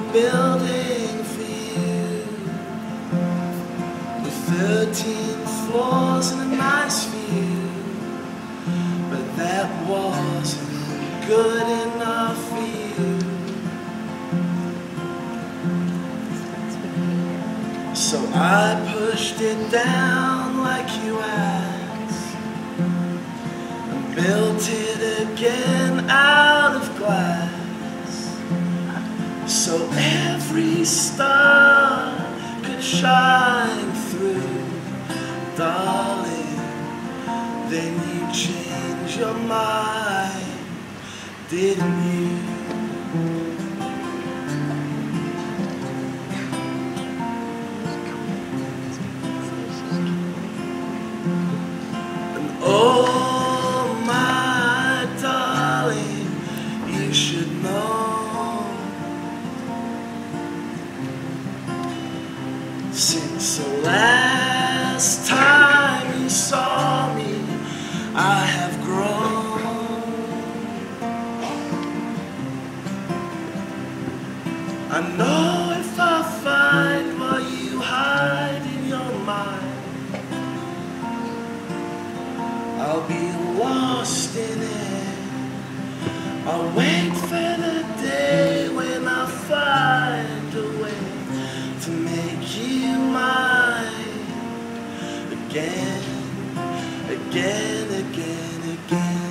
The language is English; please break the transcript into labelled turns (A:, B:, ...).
A: a building for you with 13 floors and a nice view, but that wasn't good enough for you. So I pushed it down like you asked and built it again out of glass, so every star could shine through. Darling, then you changed your mind, didn't you? And oh my darling, you should know, since the last time you saw me, I have grown. I know if I find what you hide in your mind, I'll be lost in it. I'll wait for the day when I find a way to make you mine again, again, again, again.